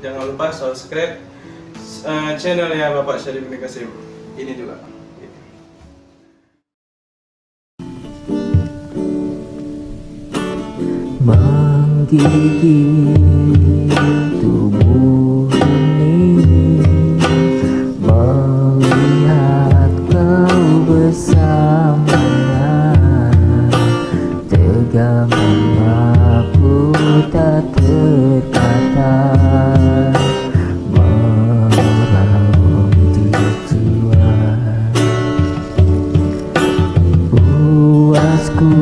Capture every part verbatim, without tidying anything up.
jangan lupa subscribe uh, channelnya Bapak Syarif bin Qasim ini juga. Menggigit tubuh ini, melihat kau bersamanya, tegang aku tak terkata, meraup di jiwa. Puasku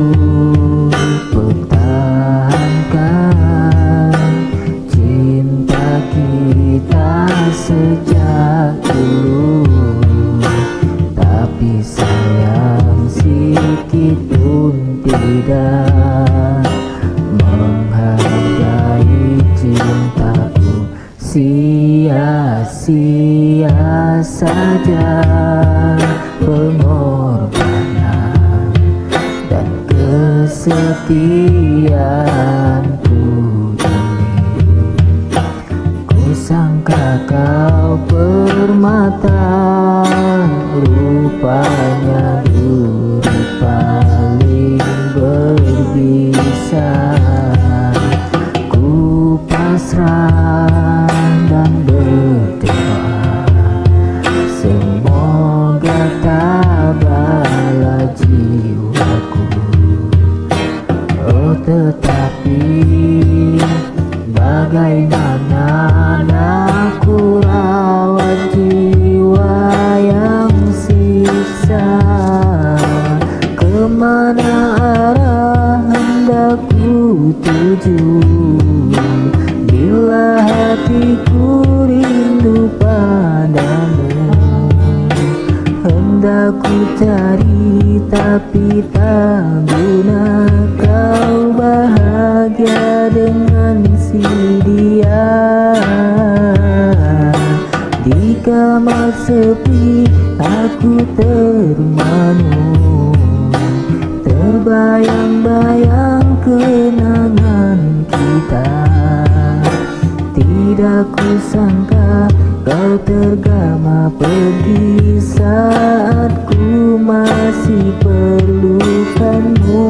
sejak dulu, tapi sayang sedikit pun tidak menghargai cintaku. Sia-sia saja pengorbanan dan kesetiaanku. Sangka kau permata, rupanya duri paling berbisa. Ku pasrah dan berdoa, semoga tabahlah jiwaku. Oh tetapi bagaimana aku rawat jiwa yang sisa, kemana arah hendak ku tuju, bila hatiku rindu padamu. Hendak ku cari tapi tak guna, kau bahagia dengan si dia. Di kamar sepi aku termenung, terbayang-bayang kenangan kita. Tidak kusangka kau tergama pergi saat ku masih perlukanmu.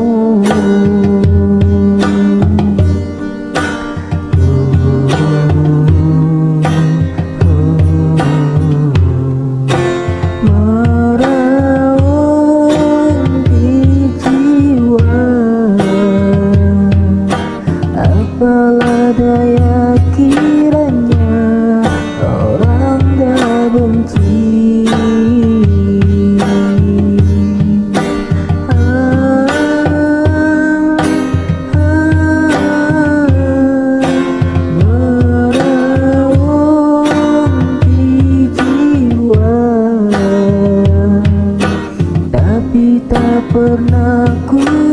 Apalah daya kiranya orang dah benci. Ah, ah, merawat di jiwa, tapi tak pernah ku